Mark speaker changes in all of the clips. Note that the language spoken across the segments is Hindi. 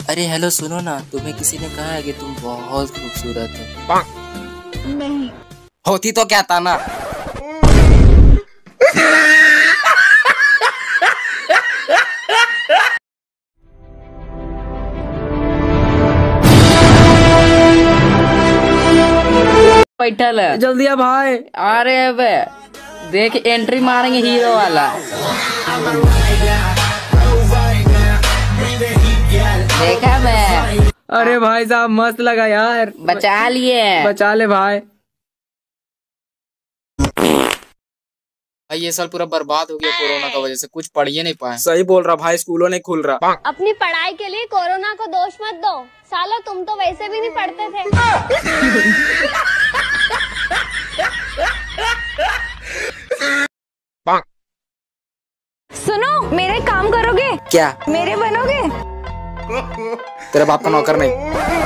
Speaker 1: अरे हेलो, सुनो ना, तुम्हें किसी ने कहा है कि तुम बहुत खूबसूरत हो।
Speaker 2: नहीं
Speaker 1: होती तो क्या था ना।
Speaker 3: बैठल है,
Speaker 4: जल्दी आ भाई।
Speaker 3: अरे बे देख एंट्री मारेंगे हीरो वाला। देखा मैं।
Speaker 4: अरे भाई साहब मस्त लगा यार।
Speaker 3: बचा लिए।
Speaker 4: बचा ले भाई।
Speaker 1: भाई ये साल पूरा बर्बाद हो गया कोरोना की वजह से, कुछ पढ़ ही नहीं पाए।
Speaker 4: सही बोल रहा भाई, स्कूलों नहीं खुल रहा।
Speaker 5: अपनी पढ़ाई के लिए कोरोना को दोष मत दो, सालो तुम तो वैसे भी नहीं पढ़ते थे। सुनो, मेरे काम करोगे?
Speaker 1: क्या?
Speaker 5: मेरे बनोगे?
Speaker 1: तेरे बाप का नौकर नहीं।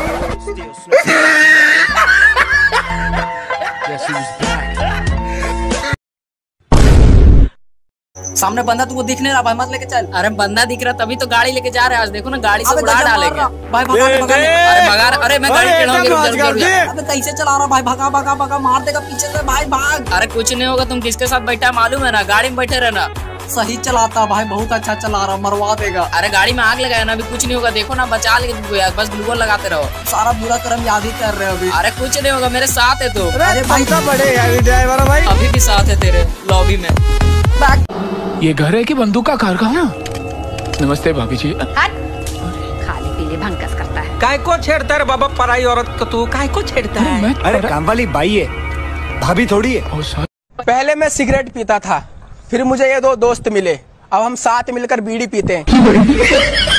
Speaker 1: सामने बंदा तुमको दिख नहीं रहा भाई, मत लेके चल।
Speaker 3: अरे बंदा दिख रहा तभी तो गाड़ी लेके जा रहे हैं। आज देखो ना गाड़ी से उड़ा डालेंगे।
Speaker 1: भाई भगा अरे
Speaker 3: भगा। अरे मैं गाड़ी चढ़ाऊंगी।
Speaker 1: अबे कैसे चला रहा भाई? भगा भगा भगा, मार देगा पीछे से भाई, भाग।
Speaker 3: अरे कुछ नहीं होगा, तुम किसके साथ बैठा है मालूम है ना? गाड़ी में बैठे रहना।
Speaker 1: सही चलाता भाई, बहुत अच्छा चला रहा, मरवा देगा।
Speaker 3: अरे गाड़ी में आग लगाया ना, अभी कुछ नहीं होगा। देखो ना बचा लेंगे तुमको यार, बस ग्लूकोन लगाते रहो।
Speaker 1: सारा बुरा कर्म याद ही कर रहे हो अभी।
Speaker 3: अरे कुछ नहीं होगा, मेरे साथ है तो।
Speaker 1: अरे भाई
Speaker 4: बड़े ड्राइवर भाई
Speaker 3: अभी भी साथ है तेरे लॉबी में।
Speaker 6: ये घर है कि बंदूक का कारखाना? नमस्ते भाभी जी।
Speaker 5: खाली पीले भंकस करता है।
Speaker 4: काय को छेड़ता है बाबा पराई औरत को? तू काय को छेड़ता है?
Speaker 7: अरे काम वाली बाई है, भाभी थोड़ी है।
Speaker 8: पहले मैं सिगरेट पीता था, फिर मुझे ये दो दोस्त मिले, अब हम साथ मिलकर बीड़ी पीते हैं।